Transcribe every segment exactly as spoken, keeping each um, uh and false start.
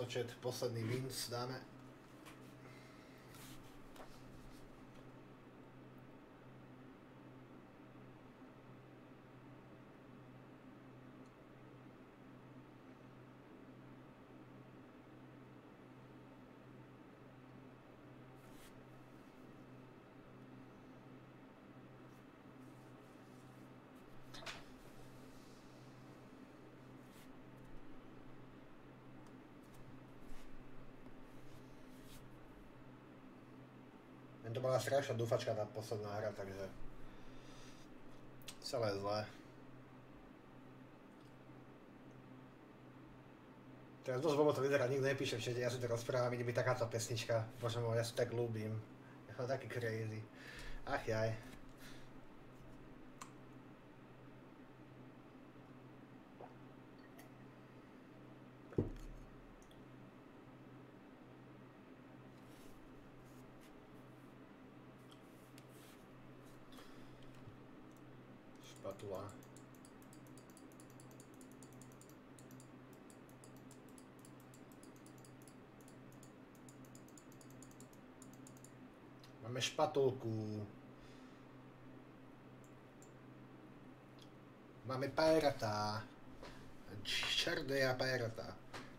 chat, posledný Vince dáme. To bola strašná dúfačka tá posledná hra, takže celé zlé. Teraz dosť bolo to vyzerá, nikto nepíše v čete, ja si to rozprávam, ide mi takáto pesnička, bože môj, ja si tak ľúbim. Ja som taký crazy. Ach jaj. Špatula. Máme špatulku. Máme pajrata. Čardeja pajrata.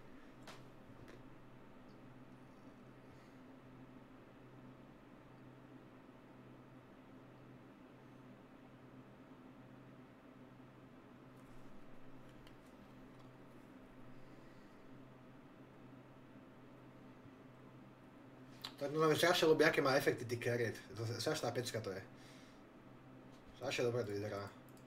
Tak no mi strašne ľúbi, aké má efekty tých kariet. To je strašná pecka to je. Strašne dobre to vyzerá.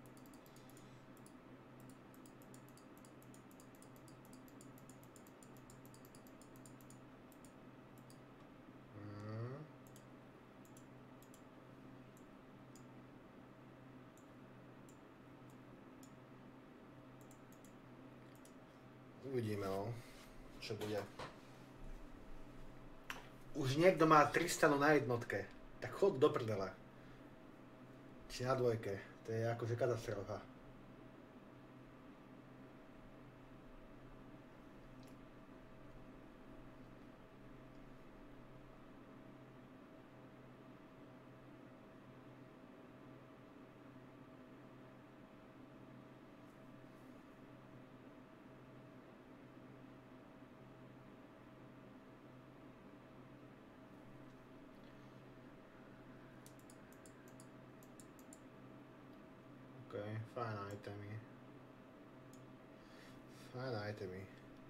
Hmm. Uvidíme, no, čo bude. Už niekto má Tristanu na jednotke, tak chod do prdele. Či na dvojke, to je akože katastrofa. Okay, fajn itemy. Fajn itemy.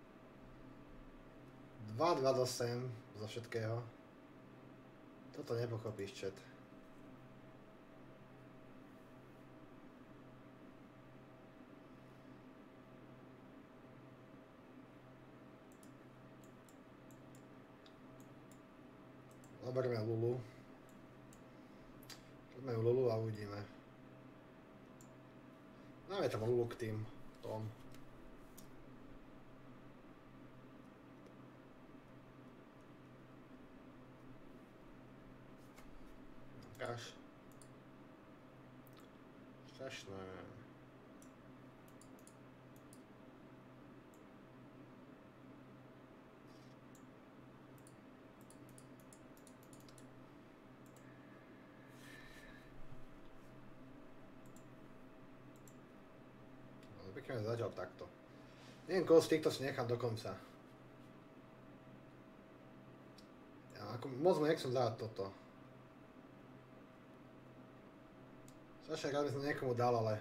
dva dvadsaťosem zo všetkého. Toto nepochopíš, chat. Zoberme Lulu. Zoberme Lulu a uvidíme. Máme tam Lulu k tým tom. Kaš. Strašné. Pekne začal takto. Neviem, koho z týchto si nechám do konca. Ja, ako, moc mu nechcem dať toto. Strašne rád by som niekomu dal, ale...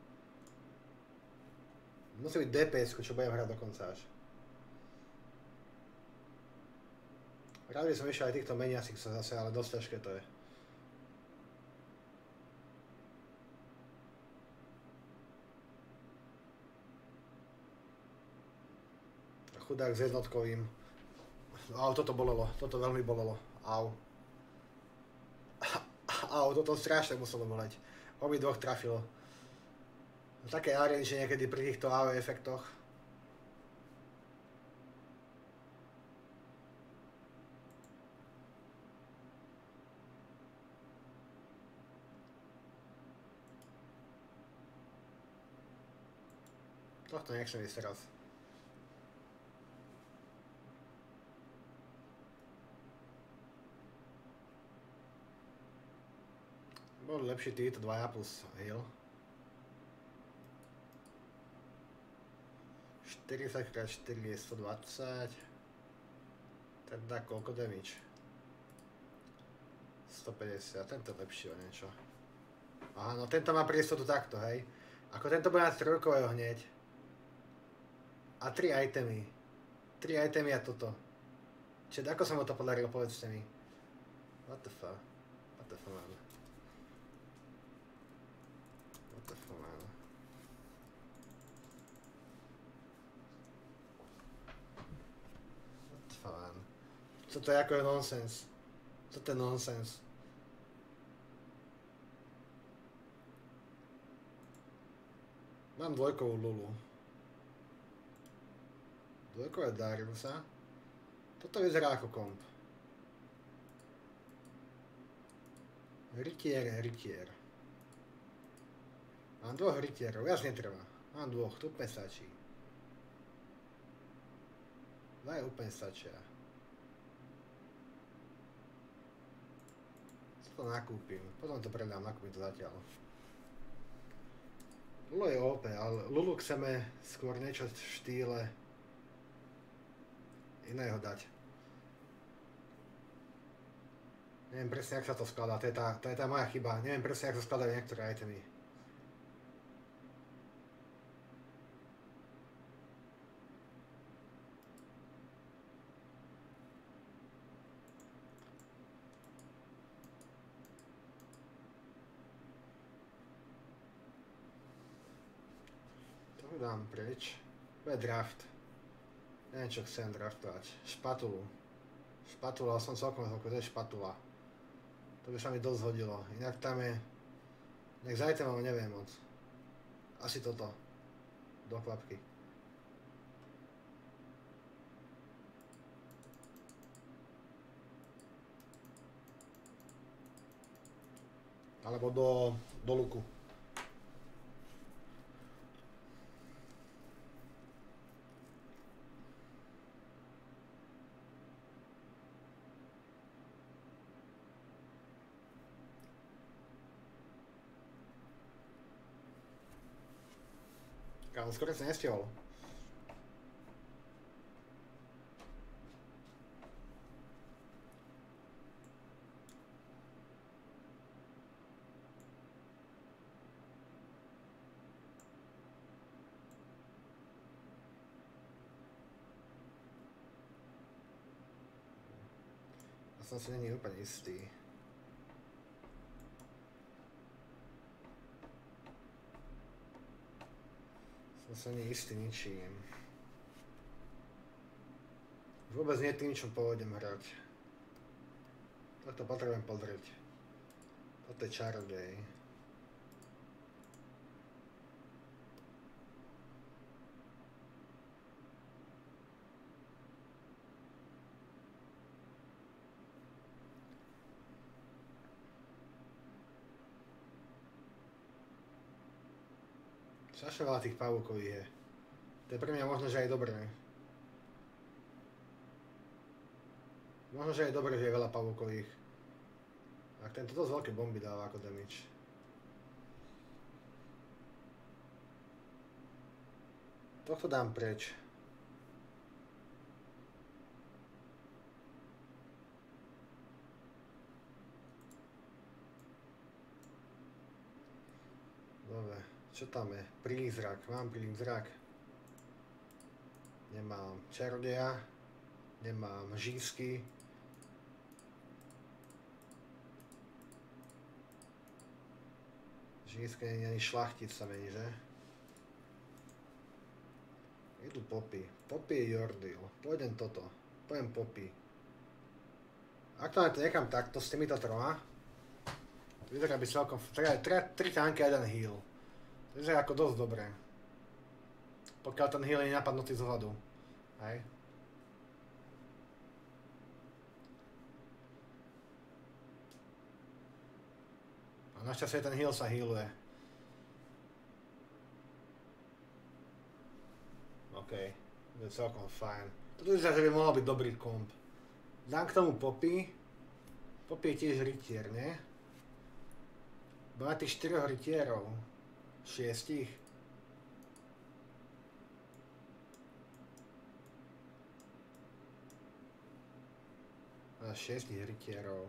Musí byť dé pé esku, čo budem hrať do konca až. Rád by som išiel aj týchto meniacich sa zase, ale dosť ťažké to je. Chudák s jednotkovým. Au, toto bolelo, toto veľmi bolelo. Au. Au, toto strašne muselo boleť. Obi dvoch trafilo. Také areny, že niekedy pri týchto á ó efektoch. Tohto nechcem ísť teraz. Bol lepší títo dvaja plus heal. štyridsať krát štyri je stodvadsať. Teda koľko damage? stopäťdesiat, tento je lepší o niečo. Aha, no tento má priestoru takto, hej. Ako tento bude mať trojkového hneď. A tri itemy. tri itemy a toto. Čiže ako sa mu to podarilo, povedzte mi. What the fuck? What the fuck, man? What the fuck, man? What the fuck, man? Toto je ako je nonsens. Toto je nonsens. Mám dvojkovú Lulu. Dvojkové Dariusa. Toto vyzerá ako komp. Rytier, rytier. Mám dvoch rytierov, viac netrvá. Mám dvoch, to úplne stačí. Dva úplne stačia. Co to nakúpim? Potom to predám, nakúpim to zatiaľ. Lulu je ó pé, ale Lulu chceme skôr niečo v štýle iného dať. Neviem presne, jak sa to skladá, to je tá, to je tá moja chyba. Neviem presne, jak sa skladajú niektoré itemy. Dám preč. To je draft. Neviem, čo chcem draftovať. Špatulu. Špatula, som celkom celkom, to je špatula. To by sa mi dosť hodilo. Inak tam je... Nech za itemov neviem moc. Asi toto. Do klapky. Alebo do, do luku. Kámo, skoro sa nestihol. Ja som si není úplne istý. Som sa nie istý ničím. Vôbec nie tým, čo pôjdem hrať. Toto potrebujem podrieť. Toto je čarodej. Strašne veľa tých pavúkových je. To je pre mňa možno, že aj dobré. Možno, že aj dobré, že je veľa pavúkových. Tak tento dosť veľké bomby dáva ako damage. Tohto dám preč. Dobre. Čo tam je? Prízrak. Mám prízrak. Nemám čarodeja. Nemám žízky. Žízka nie je ani šlachtic sa mení, že? Idú Poppy. Poppy je Yordle. Pôjdem toto. Pôjdem Poppy. Ak to nechám takto s týmito troma, vyzerá by celkom... tri tanky a jeden heal. To je ako dosť dobré. Pokiaľ ten heal je napadnutý zozadu. Hej. A našťastie ten heal sa healuje. OK. To je celkom fajn. Toto vyzerá, že by mohol byť dobrý komp. Dám k tomu Poppy. Poppy je tiež rytier, nie? Má tých štyroch rytierov. Šiestich. Má šiestich rytierov.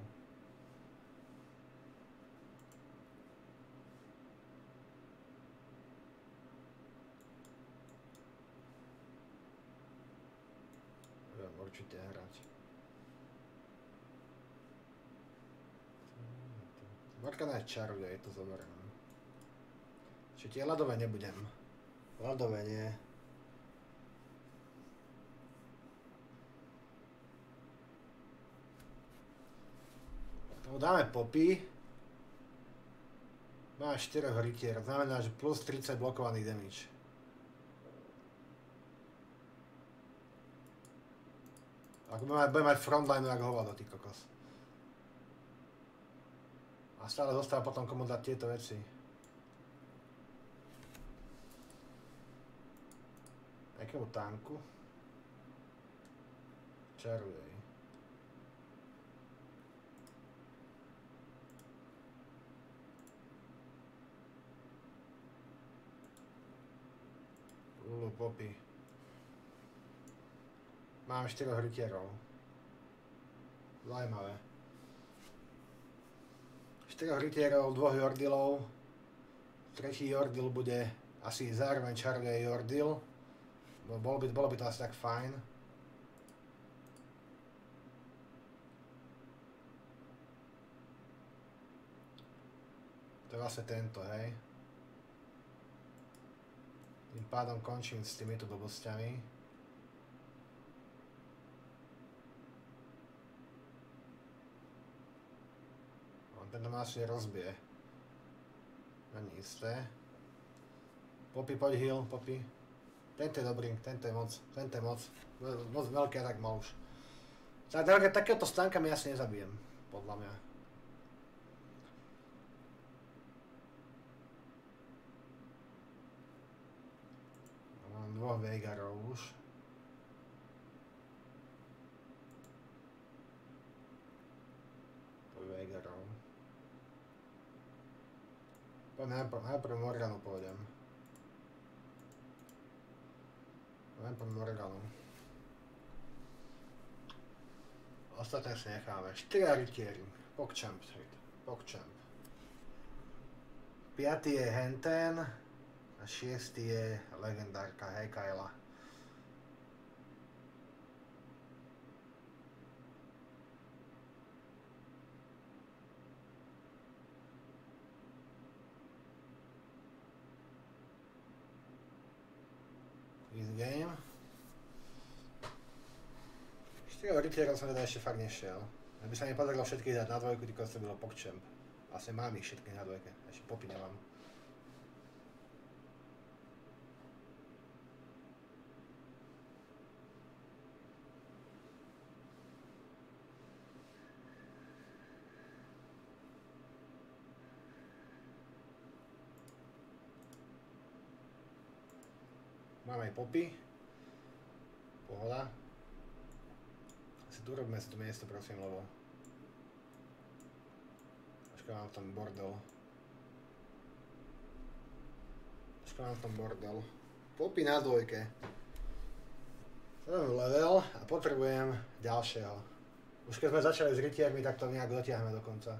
Budem určite hrať. Morgana je čarodej, to zoberiem. Čiže tie ľadové nebudem. Ľadové nie. Tomu dáme popy. Má štyroch rytierov, znamená, že plus tridsať blokovaných damage. Ak budem mať frontline, jak hovado, ty kokos. A stále zostáva potom komu dať tieto veci. Akému tanku? Čarudej. Lulu popy. Mám štyroch rytierov. Zajímavé. štyroch rytierov, dvoch jordilov. Tretí jordil bude asi zároveň čarodej jordil. Bolo by, bolo by to asi tak fajn. To je vlastne tento, hej. Tým pádom končím s týmito blbosťami. Tento ma asi rozbije. Ani isté. Popy, poď heal, popy. Tento je dobrý, tento je moc, tento je moc. Moc veľký atak mal už. Takéhoto stánka mi asi nezabijem, podľa mňa. Mám dvoch Veigarov už. Po Veigarov. Najprv, najprv Morganu pôjdem. Najprv Morganu. Ostatné si necháme. štyria rytieri. Pogchamp. Pogchamp. piaty je Henten. A šiesty je legendárka Hekayla. Easy game. štyri rytierov som teda ešte fakt nešiel. Aby sa mi podarilo všetky dať na dvojku, týko to bylo Pogchamp. Vlastne mám ich všetky na dvojke, ešte popy nemám. Mám aj popy. Pohoda. Asi tu robíme si to miesto, prosím, lebo... Počkaj, mám tam bordel. Počkaj, mám tam bordel. Popy na dvojke. Mám level a potrebujem ďalšieho. Už keď sme začali s rytiermi, tak to nejak dotiahneme do konca.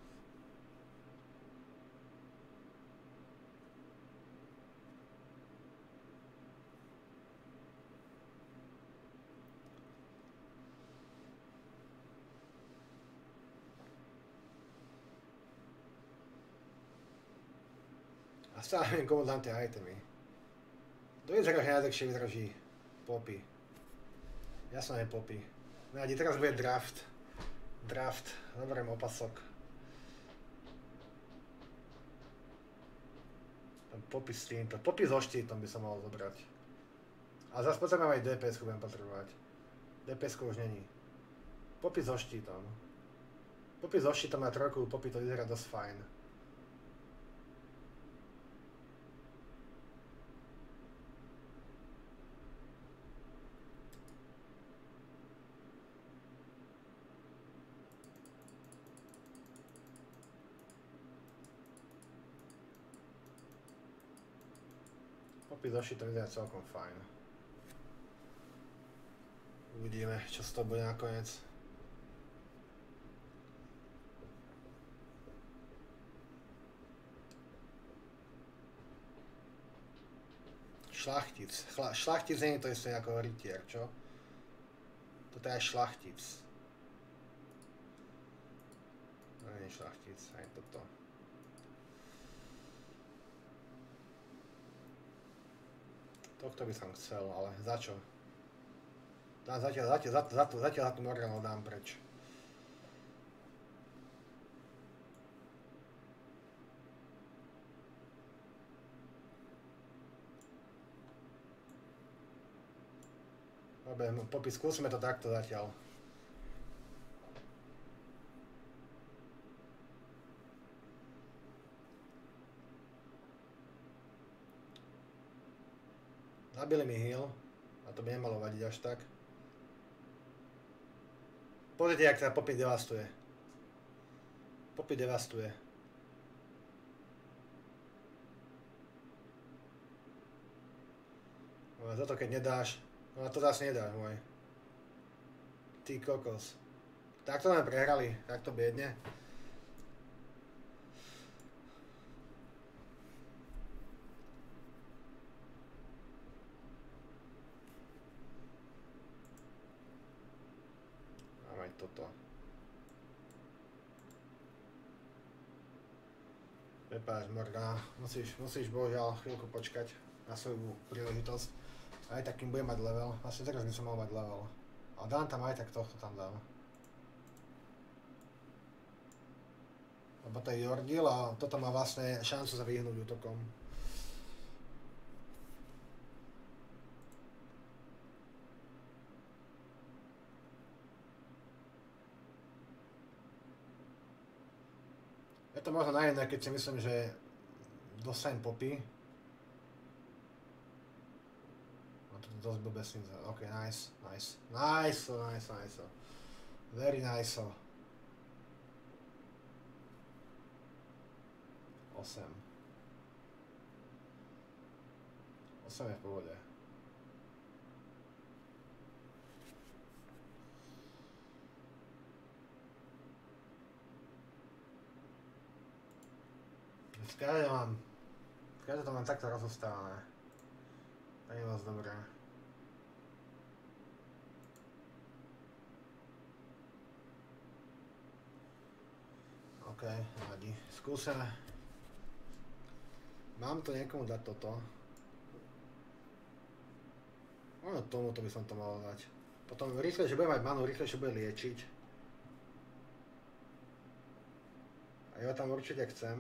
Stále neviem, komu dám tie itemy. Do vyzeraš najlepšie vydrží popy. Jasno je popy. Nájde, teraz bude draft. Draft. Zoberiem opasok. Tam popy s týmto. Popy so štítom by som mohol zobrať. A zase potrebujem aj dé pé esku budem potrebovať. dé pé eska už není. Popy so štítom. Popy so štítom na trojku, popy to vyzerá dosť fajn. Popy doši to vyzerá celkom fajn. Uvidíme, čo z toho bude nakoniec. Šlachtic. Chla, šlachtic nie je to isté ako rytier, čo? Toto je aj šlachtic. To nie je šlachtic, aj toto. Tohto by som chcel, ale za čo? Dám zatiaľ, zatiaľ, zatiaľ, zatiaľ, zatiaľ za tú Morganu dám preč. Dobre, Popy, skúsime to takto zatiaľ. Zabili mi heal, a to by nemalo vadiť až tak. Pozrite, jak sa Popy devastuje. Popy devastuje. No, toto keď nedáš, no to zase nedáš, môj. Ty kokos. Takto sme prehrali, takto biedne. Toto. Prepáč, Morgana, musíš, musíš bohužiaľ chvíľku počkať na svoju príležitosť. Aj tak kým budem mať level, vlastne teraz by som mal mať level. A dám tam aj tak tohto tam dám. Lebo to je Yordle a toto má vlastne šancu sa vyhnúť útokom. Je to možno najjedné, keď si myslím, že dostanem Popy. No to je dosť blbé s ním. Ok, nice, nice. Nice, nice, nice. Very nice. osem. osem je v pohode. Skáže mám, skáže to mám takto rozostávané. To je moc dobré. OK, nevadí. Skúsime. Mám to niekomu dať toto. Ono tomuto by som to mal dať. Potom rýchlejšie bude mať manu, rýchlejšie bude liečiť. A ja tam určite chcem.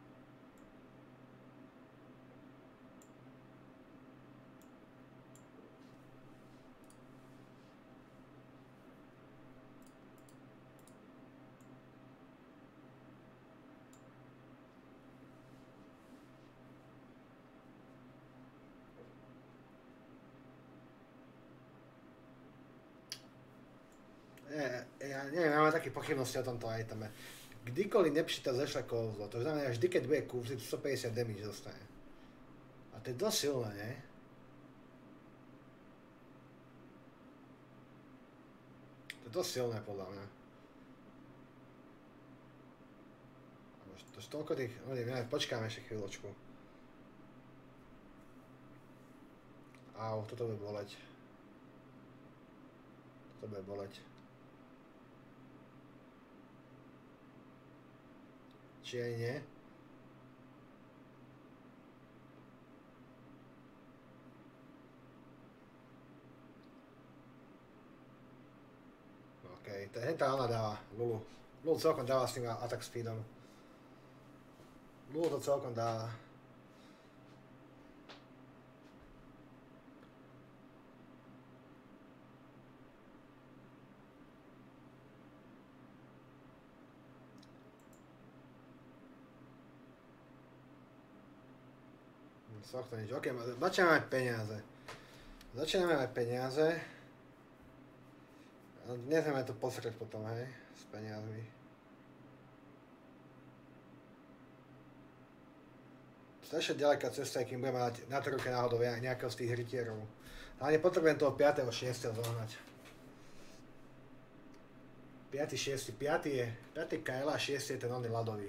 Ja neviem, ja mám také pochybnosti o tomto iteme. Kdykoliv nepřičíta zešle kouzlo, to znamená, že vždy, keď bude kúsiť, stopäťdesiat damage dostane. A to je dosť silné, nie? To je dosť silné, podľa mňa. To je toľko tých... No neviem, počkáme ešte chvíľočku. Au, toto bude boleť. Toto bude boleť. Či aj nie? OK, to je hentá ona dáva, Lulu. Lulu celkom dáva s tým attack speedom. Lulu to celkom dáva. Sochto nič, ok, začíname mať peniaze. Začíname mať peniaze. Nesmieme to posrieť potom, hej, s peniazmi. strašne ďaleká cesta, kým budeme mať na trojke náhodou nejakého z tých rytierov. Ale nepotrebujem toho piateho šiesteho zohnať. piaty šiesty piaty je, piaty Kyle a šiesty je ten oný ľadový.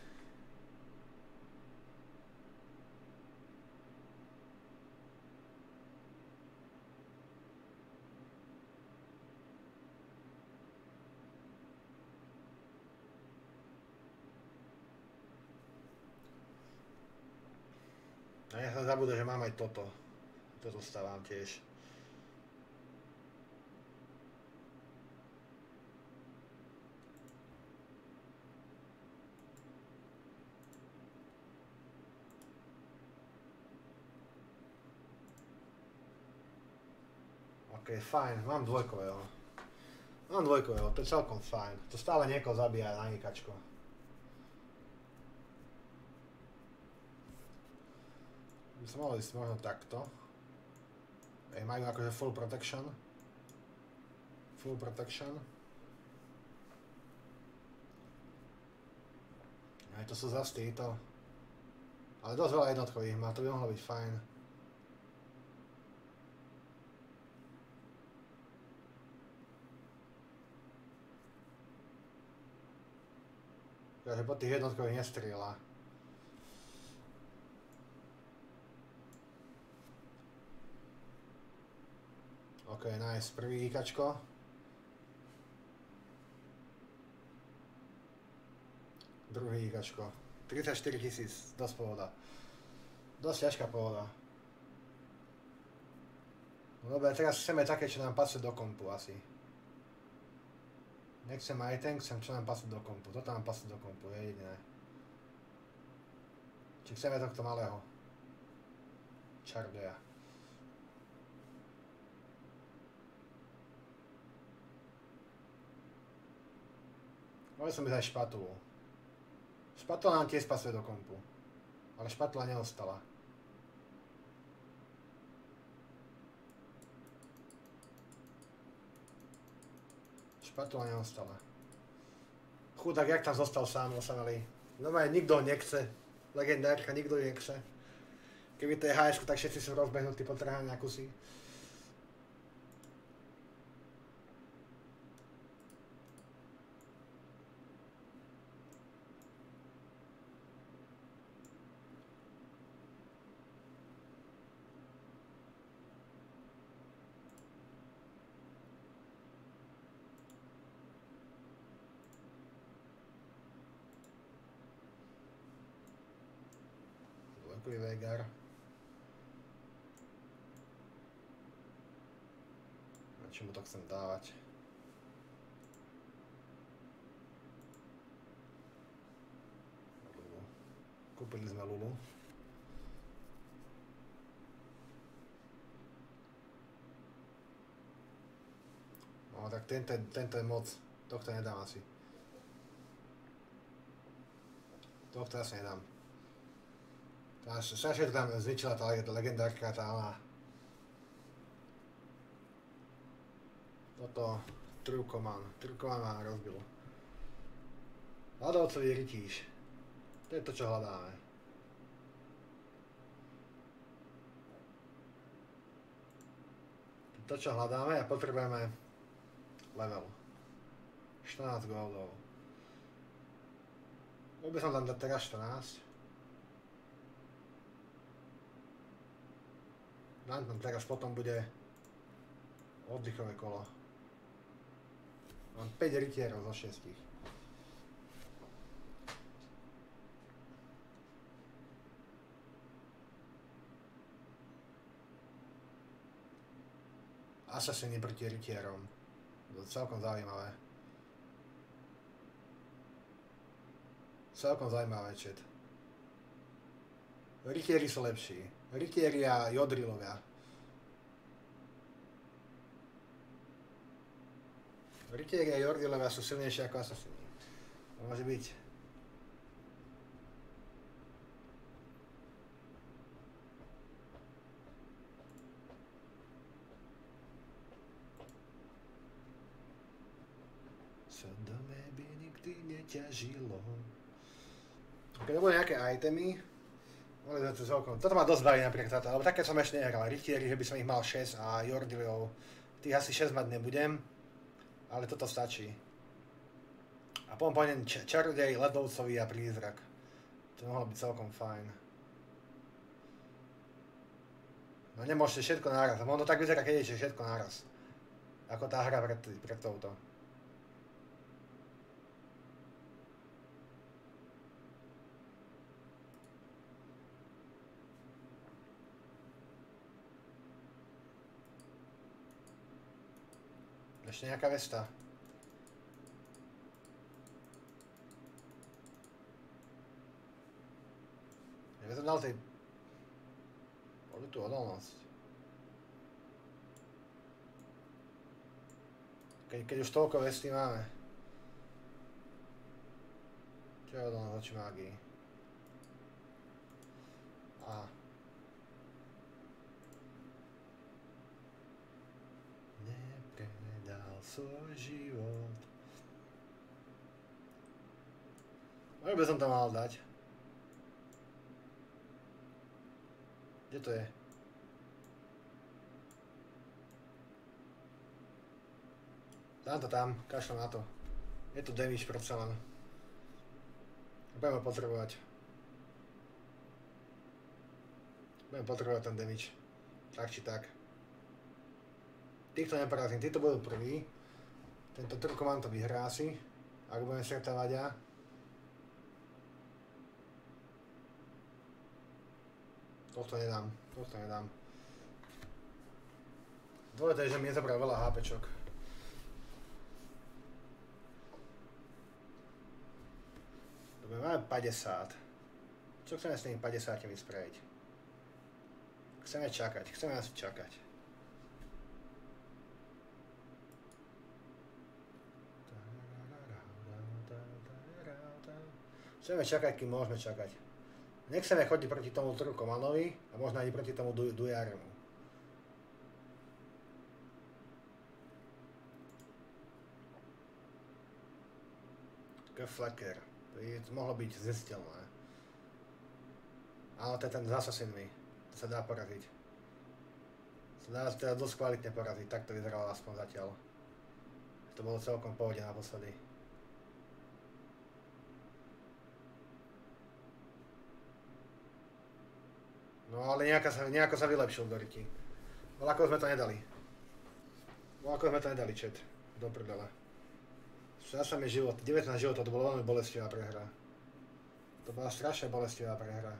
A ja som zabudol, že mám aj toto. Toto stávam tiež. Ok, fajn, mám dvojkového. Mám dvojkového, to je celkom fajn. To stále niekoho zabíja na nikačko. By som mohol ísť možno takto. Ej, majú akože full protection. Full protection. Aj to sú zase títo. Ale dosť veľa jednotkových má, to by mohlo byť fajn. Takže po tých jednotkových nestrieľa. Ok, nice, prvý IKčko. Druhý IKčko. tridsaťštyri tisíc, dosť pohoda. Dosť ťažká pohoda. No dobre, teraz chceme také, čo nám pasuje do kompu asi. Nechcem aj ten, chcem, čo nám pasuje do kompu. Toto nám pasuje do kompu, je jediné. Či chceme tohto malého. Čardoja. Mohli som ísť aj špatulu. Špatula nám tiež pasuje do kompu. Ale špatula neostala. Špatula neostala. Chudák, jak tam zostal sám osamelý. Normálne nikto ho nechce. Legendárka, nikto ho nechce. Keby to je há esku, tak všetci sú rozbehnutí, potrhaní na kusy. Vegar. A čemu to chcem dávať? Lulu. Kúpili sme Lulu. No tak tento, tento je moc. Tohto nedám asi. Tohto asi nedám. Strašne tam zničila tá legendárka, tá ona. Toto True Command. True Command ma rozbil. Ľadovcový rytíš. To je to, čo hľadáme. To, čo hľadáme a potrebujeme level. štrnásť goldov. Mohol by som tam dať teraz štrnásť. Dám tam teraz, potom bude oddychové kolo. Mám päť rytierov zo šiestich. Asasiny proti rytierom. To je celkom zaujímavé. Celkom zaujímavé, chat. Rytieri sú lepší. Rytieri a jodrilovia. Rytieri a jodrilovia sú silnejšie ako asasini. To môže byť. Sa do meby nikdy neťažilo. Keď nebudú nejaké itemy, Mohli sme to celkom. Toto ma dosť baví napríklad táto, lebo také som ešte nehral. Rytieri, že by som ich mal šesť a Jordilov. Tých asi šesť mať nebudem, ale toto stačí. A potom pôjdem čarodej, ledovcový a prízrak. To mohlo byť celkom fajn. No nemôžete všetko naraz, a ono tak vyzerá, keď idete všetko naraz. Ako tá hra pred, pred touto. Ešte nejaká vesta. Ja by som dal tej... Boli tu odolnosť. Keď, keď už toľko vesty máme. Čo je odolnosť voči mágii? A. Nepredal svoj život. Možno by som to mal dať. Kde to je? Dám to tam, kašľam na to. Je tu damage predsa len. Budeme potrebovať. Budeme potrebovať ten damage. Tak či tak. Týchto neporazím, títo budú prví. Tento Turkoman to vyhrá si. Ak budeme stretávať ja. Tohto nedám, tohto nedám. Dôležité je, že mi nezabral veľa hápečok. Dobre, máme päťdesiat. Čo chceme s tými päťdesiatimi spraviť? Chceme čakať, chceme asi čakať. Chceme čakať, kým môžeme čakať. Nechceme chodiť proti tomu Turkomanovi a možno ani proti tomu du Dujaremu. Flecker. To je, to mohlo byť zistiteľné. Áno, to je ten s asasinmi. To sa dá poraziť. To sa dá teda dosť kvalitne poraziť. Tak to vyzeralo aspoň zatiaľ. To bolo celkom pohode naposledy. No ale nejako sa, nejako sa vylepšil do ryti. Voľako sme to nedali. Voľako sme to nedali, chat. Do prdele. Strašne mi život, devätnásť životov, to bola veľmi bolestivá prehra. To bola strašne bolestivá prehra.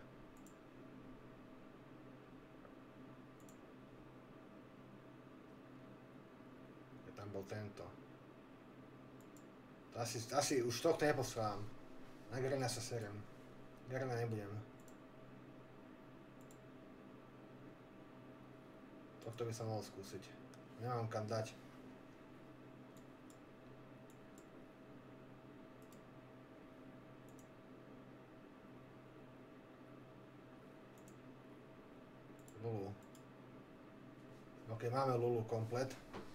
Ja tam bol tento. To asi, asi už tohto neposlám. Na Grena sa serem. Grena nebudem. Tohto by sa mohol skúsiť. Nemám kam dať. Lulu. Ok, máme Lulu komplet.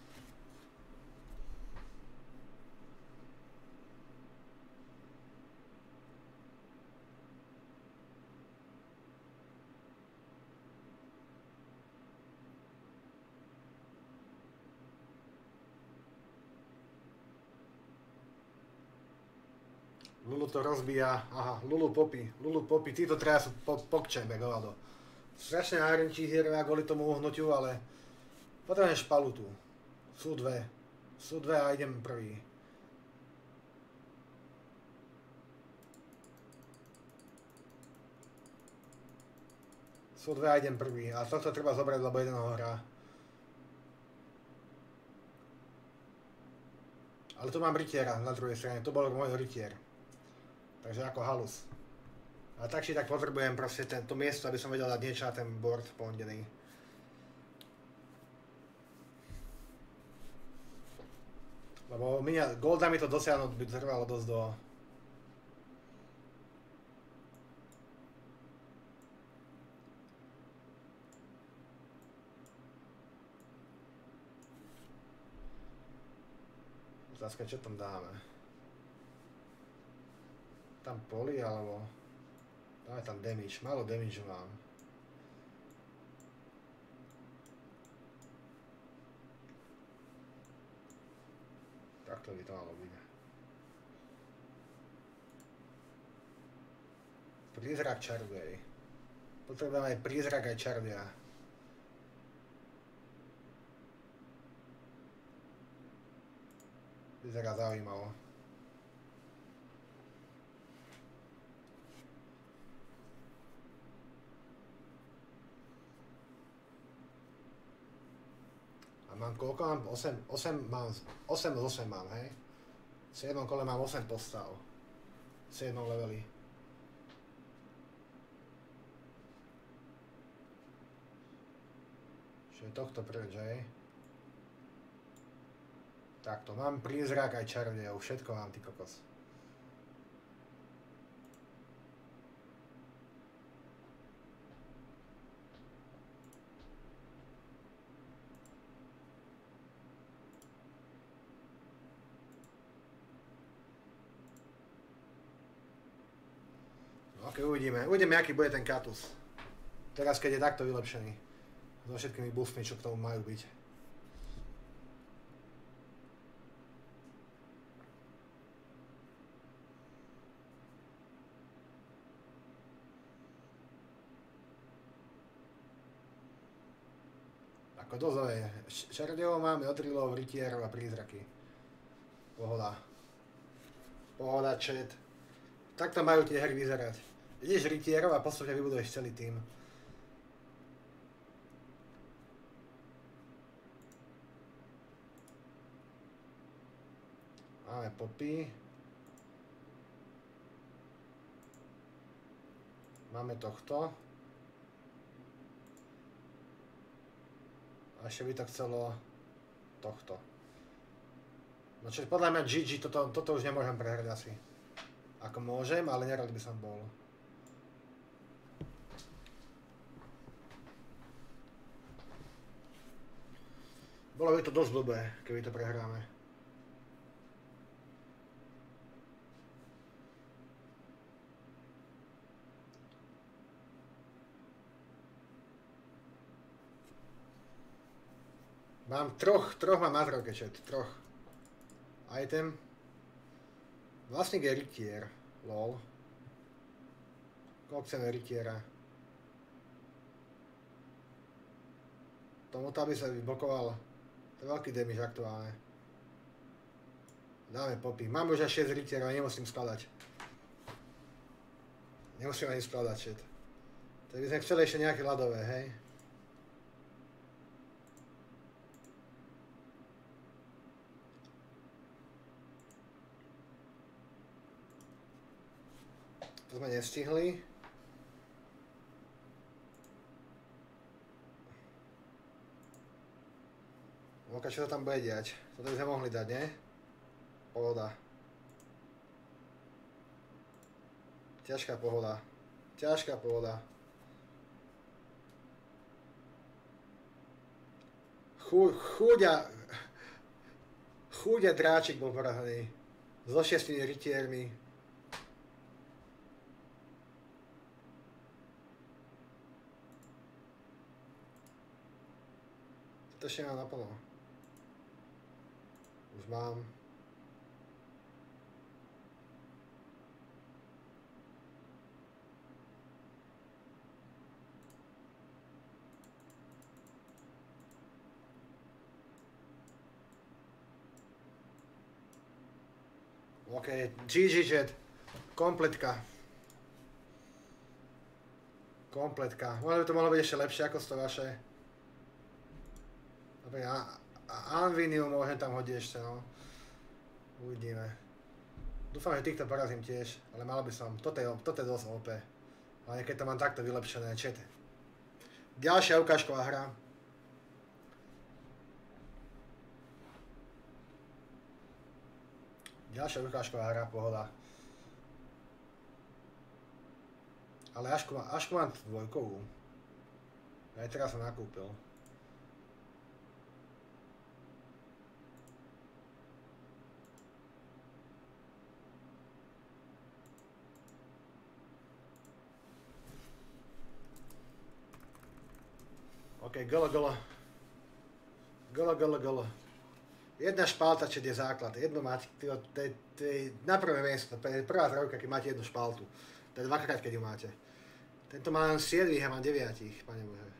Lulu to rozbíja, aha, Lulu Poppy, Lulu Poppy, títo traja sú po, pokčem, jak hovado. Strašne nárenčí hierovia kvôli tomu uhnutiu, ale potrebujem špalu tu. Sú dve, sú dve a idem prvý. Sú dve a idem prvý, a tohto treba zobrať, lebo jeden ho hrá. Ale tu mám rytiera na druhej strane, to bol môj rytier. Takže ako halus. A tak či tak potrebujem proste tento miesto, aby som vedel dať niečo na ten board pondený. Lebo minia, golda mi to dosiahnuť by trvalo dosť do... Otázka, čo tam dáme? Tam poli, alebo... Dáme tam damage, málo damage mám. Takto by to malo byť. Prízrak čarodej. Potrebujem aj prízrak aj čarodeja. Vyzerá zaujímavo. A mám koľko? Mám osem, osem mám, osem z osem mám, hej? V siedmom kole mám osem postav. V siedmom leveli. Čiže tohto preč, hej? Takto, mám prízrak aj čarodejov, všetko mám, ty kokos. Ok, uvidíme. Uvidíme, aký bude ten Katus. Teraz, keď je takto vylepšený. So všetkými buffmi, čo k tomu majú byť. Ako dozové. Čarodejov máme, odrilov, rytierov a prízraky. Pohoda. Pohoda, chat. Takto majú tie hry vyzerať. Ideš rytierov a postupne vybuduješ celý tým. Máme popy. Máme tohto. A ešte by to chcelo tohto. No čo, podľa mňa gé gé, toto, toto už nemôžem prehrať asi. Ako môžem, ale nerad by som bol. Bolo by to dosť blbé, keby to prehráme. Mám troch, troch mám mazrovke, chat, troch. Item. Vlastník je rytier, lol. Koľko chceme rytiera? Tomuto, aby sa vyblokoval. To je veľký damage aktuálne. Dáme popy. Mám už až šesť rytierov, nemusím skladať. Nemusím ani skladať, chat. Tak by sme chceli ešte nejaké ľadové, hej? To sme nestihli. Voľka, čo sa tam bude diať? Toto by sme mohli dať, nie? Pohoda. Ťažká pohoda. Ťažká pohoda. Chú, chúďa... Chúďa dráčik bol porazený. So šiestimi rytiermi. To ešte mám naplno. Už mám. OK, gé gé chat. Kompletka. Kompletka. Možno by to mohlo byť ešte lepšie ako to vaše. Dobre, Anviniu môžem tam hodiť ešte, no. Uvidíme. Dúfam, že týchto porazím tiež, ale mal by som. Toto je, toto je dosť ó pé. Ale keď to mám takto vylepšené, chat. Ďalšia ukážková hra. Ďalšia ukážková hra, pohoda. Ale Ašku, Ašku mám dvojkovú. Aj teraz som nakúpil. OK, golo, golo. Golo, golo, golo. Jedna špalta, čo je základ. Jednu máte, to je na prvé miesto. Prvá trojka, keď máte jednu špaltu. To je dvakrát, keď ju máte. Tento má len siedmých a mám deviatich, pane Bože.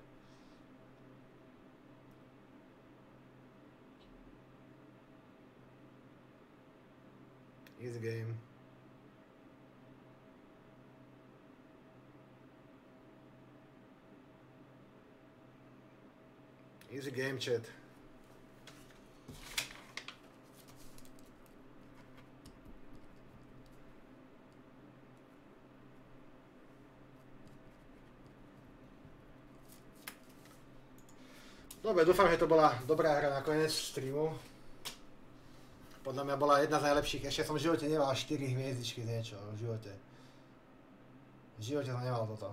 Easy game. Easy game, chat. Dobre, dúfam, že to bola dobrá hra na koniec streamu. Podľa mňa bola jedna z najlepších. Ešte som v živote nemal štyri hviezdičky z niečo. V živote. V živote som nemal toto.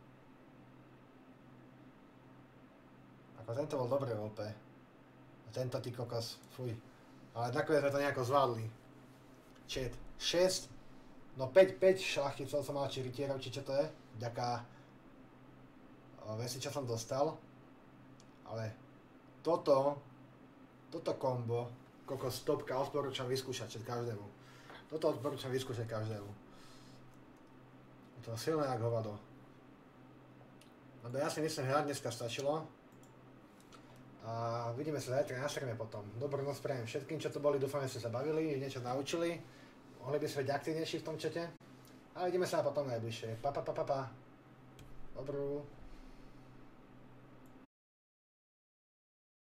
Ako tento bol dobrý ó pé. A tento ty kokos, fuj. Ale nakoniec sme to nejako zvládli. Chat. šesť. No päť, päť šlachticov som mal, či rytierov, či čo to je. Ďaká veci, čo som dostal. Ale toto, toto kombo, kokos topka, odporúčam vyskúšať každému. Toto odporúčam vyskúšať každému. To je silné jak hovado. Lebo ja si myslím, že na dneska stačilo. A vidíme sa zajtra na streame potom. Dobrú noc prajem všetkým, čo tu boli, dúfam, že ste sa bavili, že niečo naučili. Mohli by sme byť aktívnejší v tom čete. A vidíme sa potom najbližšie. Pa, pa, pa, pa, pa. Dobrú.